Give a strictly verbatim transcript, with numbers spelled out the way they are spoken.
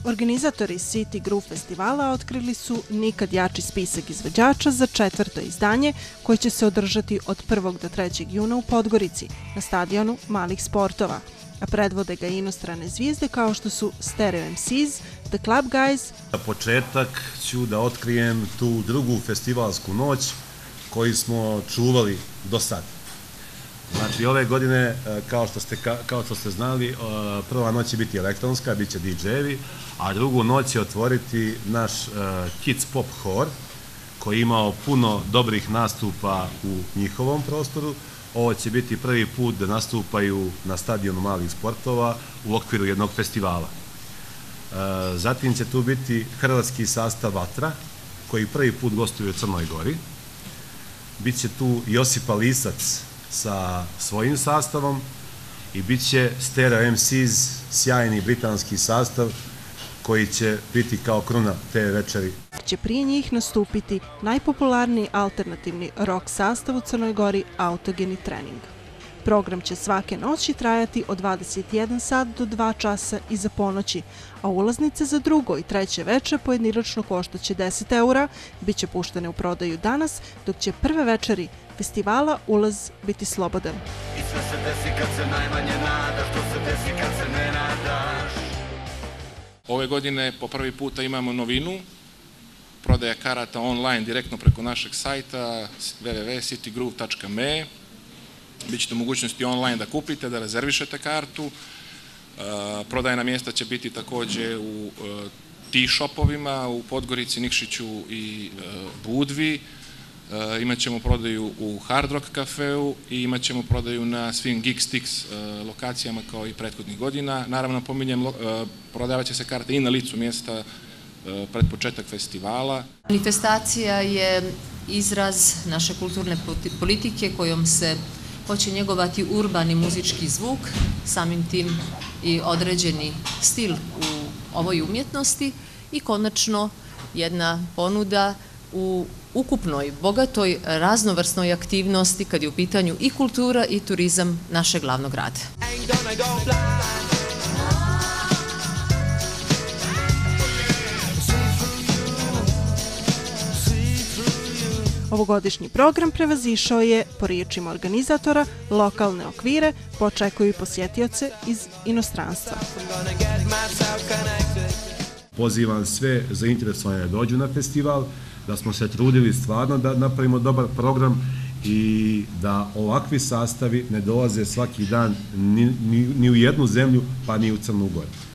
Organizatori City Groove festivala otkrili su nikad jači spisak izvođača za četvrto izdanje koje će se održati od prvog do trećeg juna u Podgorici na stadionu malih sportova, a predvode ga inostrane zvijezde kao što su Stereo em ces, The Club Guys. Za početak ću da otkrijem tu drugu festivalsku noć koju smo čuvali do sad. Znači, ove godine, kao što ste, kao što ste znali, prva noć će biti elektronska, bit će di džejevi, a drugu noć će otvoriti naš Kids Pop Hor, koji je imao puno dobrih nastupa u njihovom prostoru. Ovo će biti prvi put da nastupaju na stadionu malih sportova u okviru jednog festivala. Zatim će tu biti hrvatski sastav Vatra, koji prvi put gostuje u Crnoj Gori. Biće tu Josipa Lisac sa svojim sastavom i bit će Stereo em ces, sjajni britanski sastav koji će biti kao kruna te večeri. Će prije njih nastupiti najpopularniji alternativni rock sastav u Crnoj Gori, Autogeni trening. Program će svake noći trajati od dvadeset jedan sat do dva časa iza ponoći, a ulaznice za drugo i treće veče pojedinačno koštaće deset eura, bit će puštene u prodaju danas, dok će prve večeri festivala ulaz biti slobodan. I sve se desi kad se najmanje nadaš, to se desi kad se ne nadaš. Ove godine po prvi puta imamo novinu, prodaja karata online direktno preko našeg sajta w w w tačka city groove tačka m e. Bićete u mogućnosti online da kupite, da rezervišete kartu. Prodajna mjesta će biti također u T-shopovima, u Podgorici, Nikšiću i Budvi. Imat ćemo prodaju u Hard Rock kafeu i imat ćemo prodaju na svim Geek Sticks lokacijama kao i prethodnih godina. Naravno, pominjem, prodavat će se karte i na licu mjesta pred početak festivala. Manifestacija je izraz naše kulturne politike kojom se hoće njegovati urbani muzički zvuk, samim tim i određeni stil u ovoj umjetnosti i konačno jedna ponuda u ukupnoj, bogatoj, raznovrsnoj aktivnosti kad je u pitanju i kultura i turizam našeg glavnog grada. Ovogodišnji program prevazišao je, po riječima organizatora, lokalne okvire, pa očekuju i posjetioce iz inostranstva. Pozivam sve zainteresovane da dođu na festival, da smo se trudili stvarno da napravimo dobar program i da ovakvi sastavi ne dolaze svaki dan ni, ni, ni u jednu zemlju, pa ni u Crnu Goru.